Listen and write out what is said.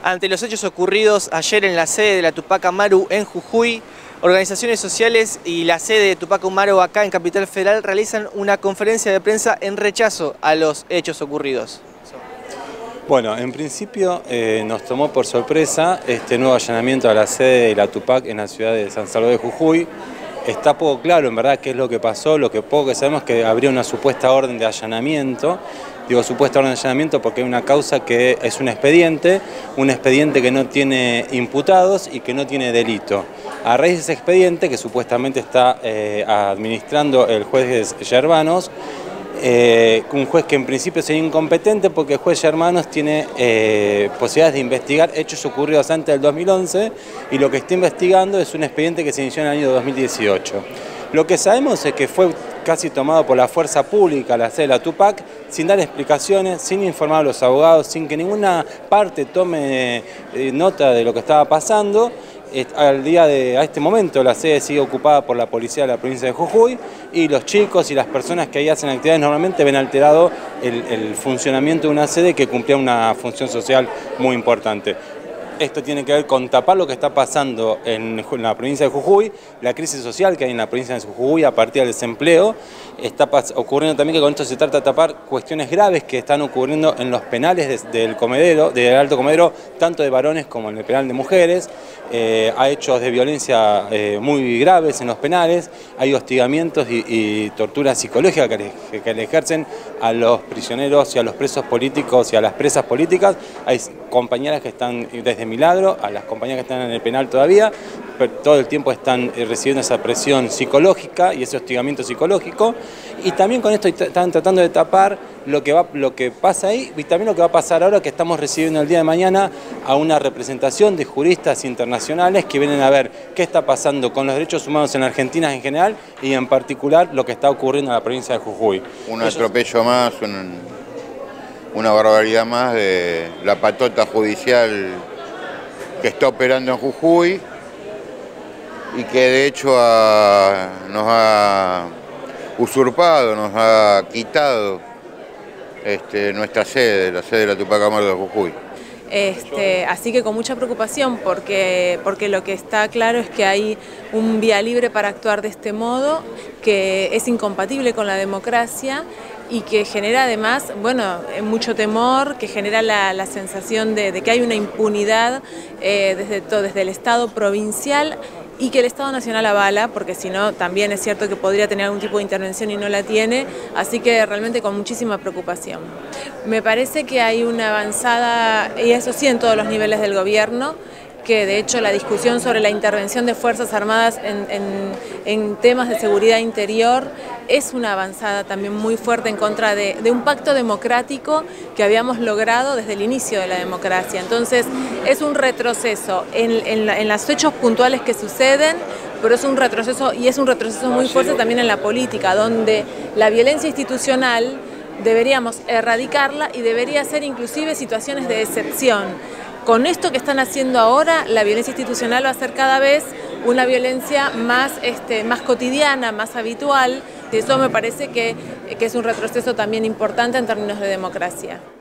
Ante los hechos ocurridos ayer en la sede de la Tupac Amaru en Jujuy, organizaciones sociales y la sede de Tupac Amaru acá en Capital Federal realizan una conferencia de prensa en rechazo a los hechos ocurridos. Bueno, en principio nos tomó por sorpresa este nuevo allanamiento a la sede de la Tupac en la ciudad de San Salvador de Jujuy. Está poco claro en verdad qué es lo que pasó, lo que poco que sabemos es que habría una supuesta orden de allanamiento. Digo supuesta orden de allanamiento porque hay una causa que es un expediente que no tiene imputados y que no tiene delito. A raíz de ese expediente que supuestamente está administrando el juez Germanos, un juez que en principio sería incompetente porque el juez Germanos tiene posibilidades de investigar hechos ocurridos antes del 2011 y lo que está investigando es un expediente que se inició en el año 2018. Lo que sabemos es que fue casi tomado por la fuerza pública la sede de la Tupac, sin dar explicaciones, sin informar a los abogados, sin que ninguna parte tome nota de lo que estaba pasando. A este momento la sede sigue ocupada por la policía de la provincia de Jujuy y los chicos y las personas que ahí hacen actividades normalmente ven alterado el funcionamiento de una sede que cumplía una función social muy importante. Esto tiene que ver con tapar lo que está pasando en la provincia de Jujuy, la crisis social que hay en la provincia de Jujuy a partir del desempleo. Está ocurriendo también que con esto se trata de tapar cuestiones graves que están ocurriendo en los penales del Alto Comedero, tanto de varones como en el penal de mujeres. Hay hechos de violencia muy graves en los penales, hay hostigamientos y torturas psicológicas que le ejercen a los prisioneros y a los presos políticos y a las presas políticas. Hay compañeras que están desde Milagro, a las compañeras que están en el penal todavía, pero todo el tiempo están recibiendo esa presión psicológica y ese hostigamiento psicológico, y también con esto están tratando de tapar lo que pasa ahí y también lo que va a pasar ahora, que estamos recibiendo el día de mañana a una representación de juristas internacionales que vienen a ver qué está pasando con los derechos humanos en Argentina en general y en particular lo que está ocurriendo en la provincia de Jujuy. Un atropello más, una barbaridad más de la patota judicial que está operando en Jujuy y que de hecho nos ha usurpado, nos ha quitado nuestra sede, la sede de la Tupac Amaru de Jujuy. Así que con mucha preocupación porque lo que está claro es que hay un vía libre para actuar de este modo, que es incompatible con la democracia y que genera además, bueno, mucho temor, que genera la sensación de que hay una impunidad desde el Estado provincial y que el Estado Nacional avala, porque si no también es cierto que podría tener algún tipo de intervención y no la tiene, así que realmente con muchísima preocupación. Me parece que hay una avanzada, y eso sí en todos los niveles del gobierno, que de hecho la discusión sobre la intervención de Fuerzas Armadas en temas de seguridad interior es una avanzada también muy fuerte en contra de un pacto democrático que habíamos logrado desde el inicio de la democracia. Entonces es un retroceso en los hechos puntuales que suceden, pero es un retroceso, y es un retroceso muy fuerte también en la política, donde la violencia institucional deberíamos erradicarla y debería ser inclusive situaciones de excepción. Con esto que están haciendo ahora, la violencia institucional va a ser cada vez una violencia más cotidiana, más habitual, y eso me parece que es un retroceso también importante en términos de democracia.